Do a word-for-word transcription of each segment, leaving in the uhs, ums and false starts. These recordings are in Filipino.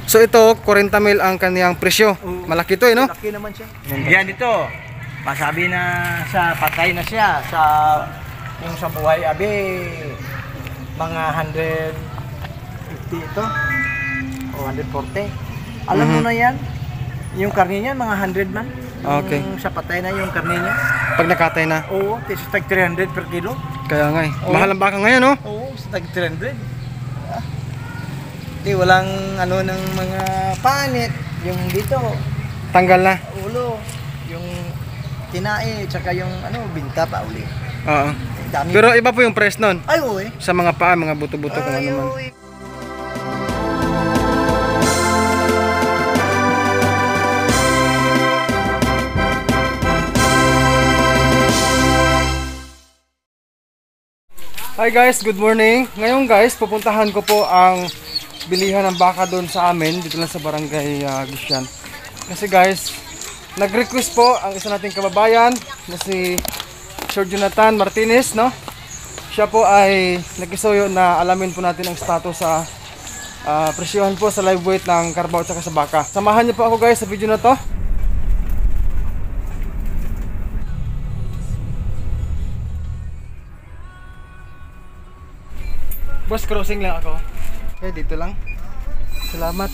So ito, forty mil ang kaniyang presyo. Oo. Malaki to eh, no? Malaki naman siya. Yan ito. Masabi na sa patay na siya. Sa yung sa buhay, abi, mga one hundred fifty ito. O one hundred forty. Alam mo Mhm. na yan. Yung karne niya, mga one hundred man. Okay. Yung sa patay na yung karne niya. Pag nakatay na. Oo, kasi tag three hundred per kilo. Kaya nga eh. Oo. Mahal ang baka ngayon, no? Oo, sa tag three hundred. Ah. Di, walang ano ng mga panit. Yung dito, Tanggal na. ulo. Yung tinae, tsaka yung ano, binta pa uli. Oo. Eh, dami. Pero iba po yung price nun. Ay, oo eh. Sa mga paa, mga buto-buto kung ano Ay, man. oo eh. Hi guys, good morning. Ngayon guys, pupuntahan ko po ang bilihan ng baka doon sa amin, dito lang sa barangay uh, Gisyan. Kasi guys, nag-request po ang isa nating kababayan na si Sir Jonathan Martinez, no? Siya po ay nag-isuyo na alamin po natin ang status sa uh, presyohan po sa live weight ng Carabao at saka sa baka. Samahan niyo po ako guys sa video na to. Boss, crossing lang ako. Okay, dito lang. Salamat.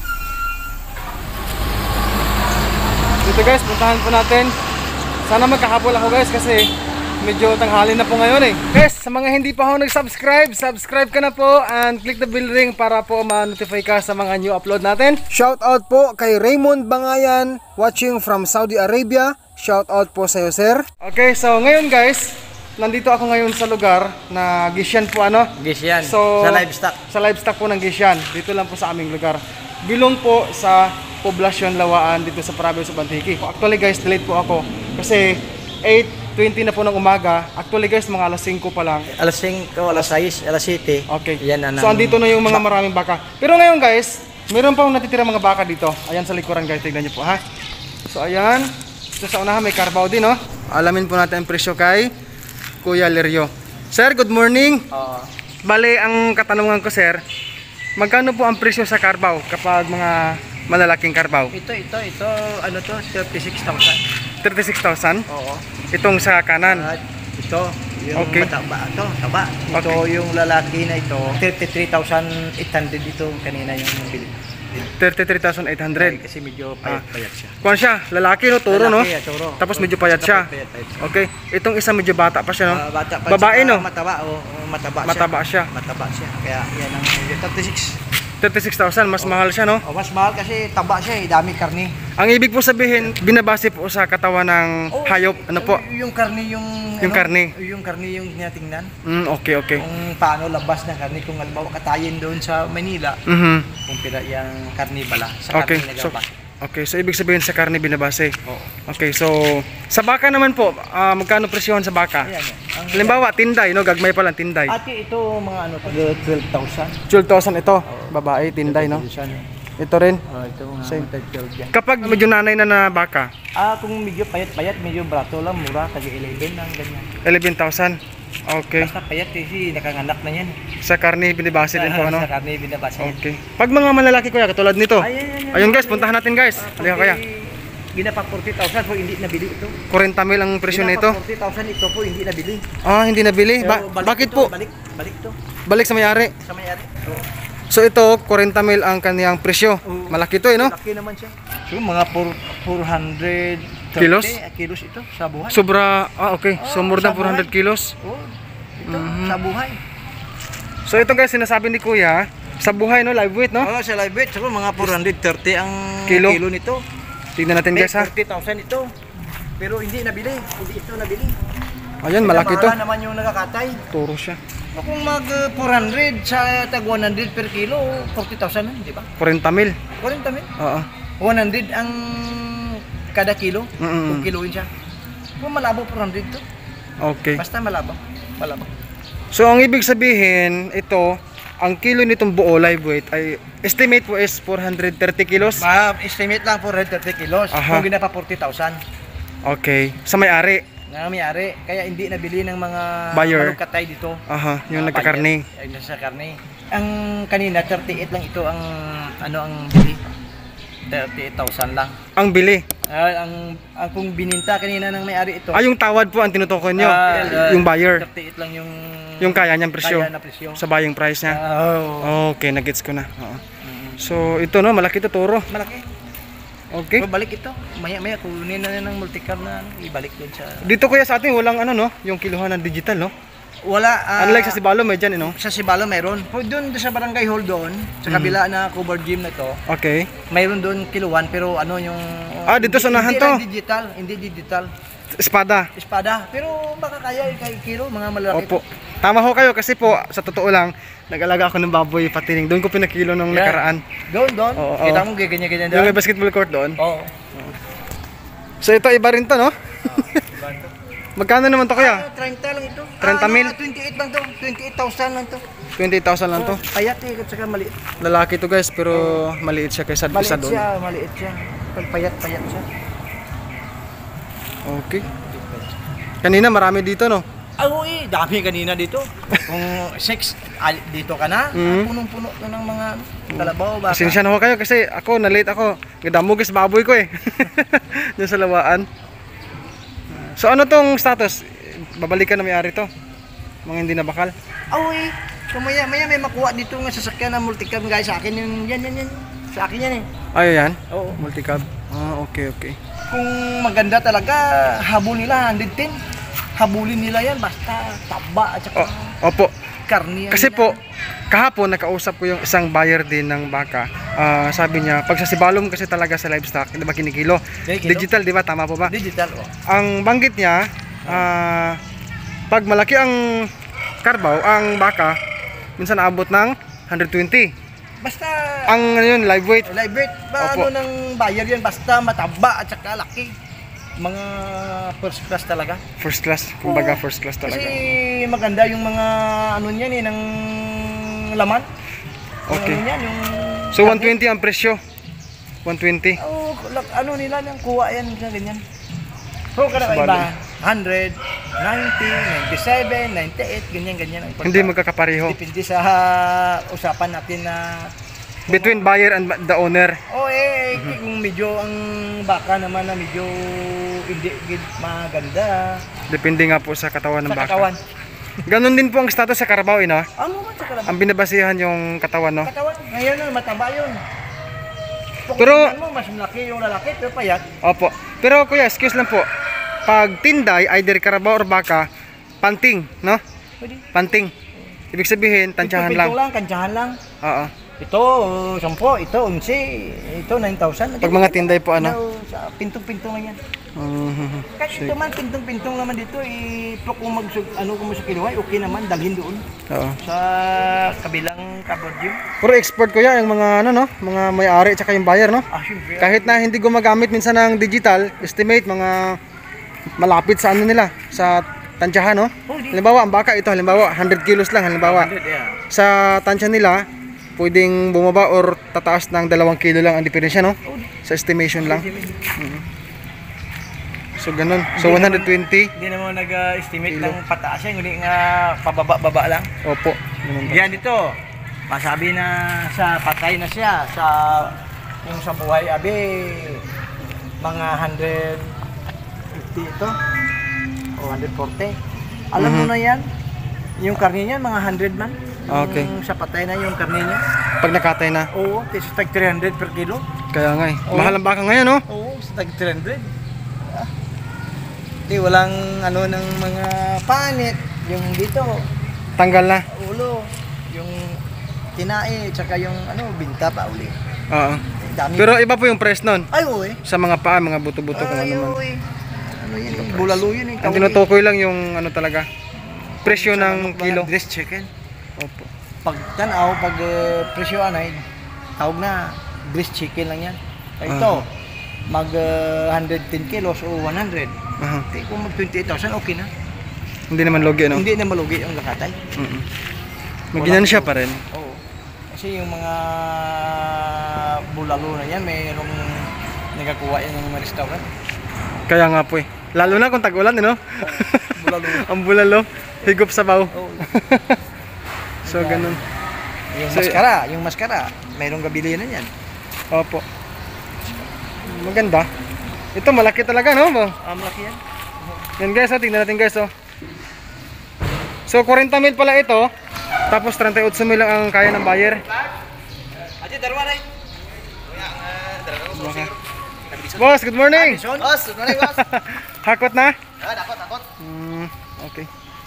Dito guys, puntahan po natin. Sana magkakabol ako guys kasi medyo tanghali na po ngayon eh. Guys, sa mga hindi pa ako nag-subscribe, subscribe ka na po and click the bell ring para po ma-notify ka sa mga new upload natin. Shout out po kay Raymond Bangayan watching from Saudi Arabia. Shout out po sa iyo, sir. Okay, so ngayon guys, nandito ako ngayon sa lugar na Gisyan po ano? Gisyan, So, sa livestock. Sa livestock po ng Gisyan. Dito lang po sa aming lugar. Bilong po sa Poblasyon Lawaan dito sa province of Antique. Actually guys, late po ako kasi eight twenty na po ng umaga. Actually guys, mga alas singko pa lang. Alas singko, alas sais, alas siyete. Okay. Yan na So andito na yung mga maraming baka. Pero ngayon guys, meron pa akong natitira mga baka dito. Ayan sa likuran guys, tignan niyo po ha. So ayan, ito sa unahan may Carabao din, no? Alamin po natin ang presyo kay Kuya Lerio. Sir, good morning. Oo. Bale, ang katanungan ko sir, magkano po ang presyo sa Carabao kapag mga malalaking Carabao? Ito, ito, ito, ano to, thirty-six thousand. thirty-six thousand? Oo. Itong sa kanan. At ito, yung Okay. mataba, ito, taba. Ito, Okay. yung lalaki na ito, thirty-three thousand eight hundred ito kanina yung bili. thirty-three thousand eight hundred. Kasi medyo payat-payat siya. Kuwan siya, lalaki no, turo no? Lalaki, ah, turo. Tapos medyo payat siya. Payat, payat siya. Okay, itong isa medyo bata pa siya no? Ah, bata pa, Babae tsaka no? Mataba, oh, oh, mataba, Mataba siya. siya. Mataba siya. Kaya yan ang thirty-six. thirty-six thousand, mas mahal siya no? Oh, mas mahal kasi taba siya, eh, dami karni. Ang ibig po sabihin, binabase po sa katawan ng Oh, hayop, ano po? Yung karni yung Yung ano, karni. Yung karni yung tinatingnan. Mm, okay, okay. Kung paano labas ng karni, kung halimbawa katayin doon sa Manila, Mhm. kung pila yung karni bala, sa Okay, karni so naglabas. okay, so ibig sabihin sa karne binabase. Oo. Okay, so sa baka naman po, ah, magkano presyohan sa baka? Ayan, yan. Ang- Halimbawa, tinday, no? Gagmay pa lang tinday. Ate, ito mga ano to, twelve thousand. twelve thousand ito, babae, tinday, no? Ito rin. Oh, ito mga Same. twelve yan. Kapag medyo nanay na na baka, Ah, kung medyo payat-payat, medyo brato lang, mura, tagi eleven lang, ganyan. eleven thousand. Okay. Basta payat kasi nakanganak na yan. Sa karne binibase din po, ano? Sa karni binabasa yan. Okay. Pag mga malalaki kuya, katulad nito. Ayan, ayan, ayan. Ayun guys, puntahan natin guys. Halika kuya. Ginapa forty thousand po, hindi nabili ito. forty mil ang presyo nito. forty thousand ito po, hindi nabili. Ah, hindi nabili. Ba- Pero balik bakit ito, po? Balik, balik to. Balik sa may-ari. Sa may-ari. Oo. So ito, forty mil ang kaniyang presyo. Oo. Malaki to eh, no? Laki naman siya. So, mga four hundred Kilos? kilos ito sa buhay. Sobra, ah okay. So Oh, more than sa four hundred buhay. kilos. Oh, ito Mhm. sa buhay. So ito guys, sinasabi ni kuya, sa buhay no, live weight no? Oh, sa live weight, so, mga four hundred thirty ang Kilo? kilo nito. Tignan natin guys ha. forty thousand ito. Pero hindi nabili, hindi ito nabili. Ayan, malaki to. Bahala naman yung nakakatay. Turo siya. O kung mag uh, four hundred sa tag one hundred per kilo, forty thousand na, di ba? forty mil. forty mil. Oo. one hundred ang kada kilo, Mm-mm. kung kiloin siya. Kung malabo four hundred to. Okay. Basta malabo. Malabo. So ang ibig sabihin, ito, ang kilo nitong buo live weight ay estimate po is four hundred thirty kilos. Ma-estimate lang four hundred thirty kilos. Aha. Kung ginapa forty thousand. Okay. Sa may-ari. Na may-ari, kaya hindi nabili ng mga Buyer. manong katay dito. Aha, yung Mga nagkakarni. buyer, Ay nasa karne. ang kanina thirty-eight lang ito ang ano ang bili. thirty-eight thousand lang. Ang bili. Ah, ang, ang kung bininta kanina ng may-ari ito. Ah, yung tawad po ang tinutukoy nyo. ah, ah, yung buyer. thirty-eight lang yung Yung kaya niyang presyo. kaya na presyo. Sa buying price niya. Ah, oo. Okay, nagets ko na. Oo. So, ito no, malaki to toro. Malaki. Okay. So, balik ito. Maya-maya kunin na ng multicam na ano, ibalik doon sa Dito kuya sa atin walang ano no, yung kiluhan ng digital no. wala. ah, Unlike sa Sibalo may dyan eh no. sa Sibalo mayroon. Oh, doon sa Barangay Hall doon, sa Mm. kabila na covered gym na to, Okay. mayroon doon kiluan pero ano yung Ah, dito sa unahan hindi to? lang digital, hindi digital. Espada. Espada, pero baka kaya kay kilo mga malalaki. Opo. Tama ho kayo kasi po sa totoo lang nag-alaga ako ng baboy patining. Doon ko pinakilo nung Yeah. nakaraan. Doon, doon. Oo, Kita oo. mo ganyan-ganyan Yung may doon. basketball court doon. Oo. So ito iba rin to no. Magkano naman to Kaya kuya? thirty lang ito. thirty mil? Ah, twenty-eight lang to. twenty-eight thousand lang to. twenty-eight thousand lang to. Oo, Payat eh, at saka maliit. Lalaki to guys pero maliit siya kaysa isa Maliit doon. siya, maliit siya. Pagpayat-payat siya. Okay. Kanina marami dito no. Ah, oo eh, dami kanina dito. Kung six, ah, dito ka na, Mhm. punong-puno to ng mga kalabaw, baka. Pasensya na ho kayo kasi ako na-late ako. Gadamugis baboy ko eh. Diyan sa lawaan. So ano tong status? Babalikan na may-ari to. Mga hindi na bakal. Ah, oo eh. So maya, maya may makuha dito ng sasakyan na multicam guys. Sa akin yung, yan, yan, yan. Sa akin yan eh. Ay, yan. Oo. Multicab. Ah, okay, okay. Kung maganda talaga, habol nila, one ten. Habulin nila yan, basta taba at saka O, opo. karni. ang Kasi nila. po, kahapon nakausap ko yung isang buyer din ng baka. Ah, sabi niya, pag sa Sibalom kasi talaga sa livestock, di ba kinikilo? Kinikilo? Digital, di ba? Tama po ba? Digital, oh. Ang banggit niya, ah, pag malaki ang karbaw, ang baka, minsan naabot ng one twenty. Basta, Ang ano yun, live weight. live weight, ba, Opo. ano ng buyer yan, basta mataba at saka laki. Mga first class talaga. First class, kumbaga first class Kasi talaga. maganda yung mga ano niyan eh, ng laman. Yung Okay. Ano niyan, yung So one twenty ang presyo. one twenty. Oh, lak- ano nila nang kuha yan sa ganyan. So kada Sa iba, balo. one ninety, ninety-seven, ninety-eight, ganyan ganyan ang Hindi pagka- magkakapareho. Depende sa usapan natin na Between buyer and the owner. oh eh kung medyo ang baka naman na medyo hindi gid maganda Depende nga po sa katawan ng sa baka. katawan. Ganon din po ang status sa Carabao, eh, no? Ano man sa katawan? Ang binabasihan yung katawan, no? Katawan. Ngayon na mataba yun. Kung Pero- tingnan mo, mas malaki yung lalaki pero payat. Opo. Pero kuya, excuse lang po. Pag tinday, either Carabao or baka, panting, no? Pwede. Panting. Ibig sabihin, tansyahan lang. Ito, lang, kantsahan lang. Oo. Ito, sampo, ito, unsi, ito, nine thousand. Pag mga tinday po, ano? Sa pintong-pintong lang yan. Mhm. Kasi ito man, pintong-pintong naman dito, eh, pero kung mag, ano, kung sa kiluway, okay naman, dalhin doon. Oo. Sa kabilang cupboard yun. Puro expert kuya, yung mga ano, no? Mga may-ari at saka yung buyer, no? Ah, syempre. Kahit na hindi gumagamit minsan ng digital, estimate mga malapit sa ano nila, sa tansyahan, no? Oh, di. Halimbawa, ang baka ito, halimbawa, one hundred kilos lang, halimbawa. one hundred, yeah. Sa tansya nila, pwedeng bumaba or tataas ng dalawang kilo lang ang diferensya, no? Oh, di. Sa estimation lang. Hindi, So, ganun. So, one twenty. hindi naman nag-estimate Kilo. ng pataas yan, kundi nga pababa-baba lang. Opo. Ganun po. Yan ito. Masabi na sa patay na siya sa yung sa buhay abi mga one fifty ito o one forty. Alam mo Mhm. na yan. Yung karne niya mga one hundred man. Yung Okay. sa patay na yung karne niya. Pag nakatay na. Oo, kasi tag three hundred per kilo. Kaya nga eh. Oo. Mahal ang baka ngayon, no? Oo, sa tag three hundred. Ah. Di walang ano ng mga panit yung dito, Tanggal na. ulo, yung tinae, tsaka yung ano, binta pa uli. Oo. Eh, Dami. Pero iba po yung price nun. ay, oo eh. Sa mga paa, mga buto-buto kung ano Ay, man. oo eh. Ano yun, eh, bulalo yun eh. Ang tinutukoy lang yung ano talaga. Presyo ng kilo. Dress chicken. Opo. Pag tanaw, pag uh, presyo anay, tawag na, dress chicken lang yan. Kaya ito, mag uh, one hundred ten kilos o one hundred. Aha. Di, kung mag twenty-eight thousand, okay na. Hindi naman logi, no? Hindi na malugi ang lakatay. Mm-mm. Maginansya pa rin. Oo. Kasi yung mga bulalo na yan, mayroong nagkakuha yan ng mga restaurant. Kaya nga po eh. Lalo na kung tag-ulan, eh, no? Bulalo. Ang bulalo, higop sabaw. Oo. So, ganun. Yung So, maskara, yung maskara, mayroong gabili na yan. Opo. Maganda. Ito malaki talaga, no? Mo? Ah, malaki yan. Yan guys, oh, tingnan natin guys, oh. So, forty mil pala ito. Tapos thirty-eight mil lang ang kaya ng buyer. Aja darwa rin. Boss, good morning. Boss, good morning, boss. Hakot na? Ah, dakot, dakot. Hmm, okay.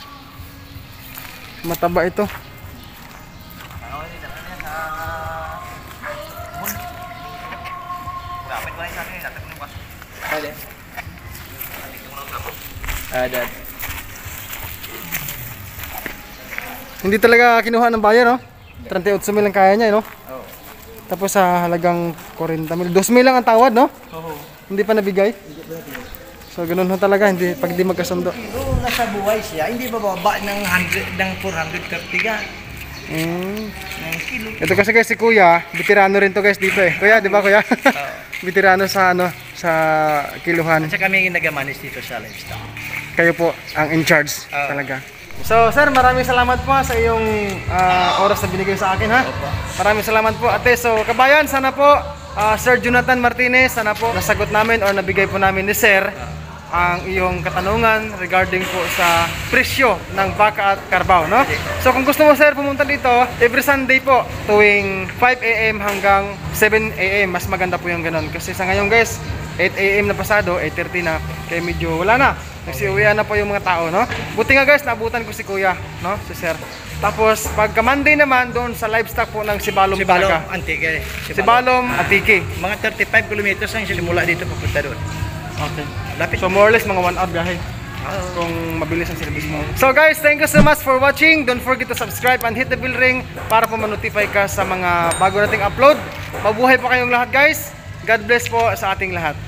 Mataba ito. Ano ini dapat niya sa Bun. Dapat ba sa akin, dapat ng boss. Ada. Ada. Hindi talaga kinuha ng buyer, no? thirty-eight mil lang kaya niya, no? Oh. Tapos sa halagang forty mil, two mil lang ang tawad, no? Oo. Hindi pa nabigay. So ganun ho talaga, hindi pag di magkasundo. Kung nasa buhay siya, hindi bababa ng one hundred ng four thirty ka. Mm. Ng kilo. Ito kasi guys si Kuya, veterano rin to guys dito eh. Kuya, di ba Kuya? Veterano sa ano, sa kiluhan. Kasi kami yung nag-manage dito sa livestock. Kayo po ang in charge Oo. talaga. So sir, maraming salamat po sa iyong ah, oras na binigay sa akin, ha. Opo. Maraming salamat po ate. So kabayan, sana po ah, Sir Jonathan Martinez, sana po nasagot namin o nabigay po namin ni Sir ang iyong katanungan regarding po sa presyo ng baka at karbaw, no? So kung gusto mo sir pumunta dito every Sunday po tuwing five A M hanggang seven A M, mas maganda po yung ganun kasi sa ngayon guys eight A M na pasado, eight thirty na, kaya medyo wala na, nagsiuwian na po yung mga tao, no? Buti nga guys, naabutan ko si Kuya, no? Si Sir. Tapos pagka Monday naman doon sa livestock po ng Sibalom, Sibalom, talaga. Antique. Sibalom, Antique. Mga thirty-five kilometers ang simula dito papunta doon. Okay. Lapit. So more or less mga one hour biyahe kung mabilis ang service mo. So guys, thank you so much for watching. Don't forget to subscribe and hit the bell ring para po ma-notify ka sa mga bago nating upload. Mabuhay po kayong lahat guys. God bless po sa ating lahat.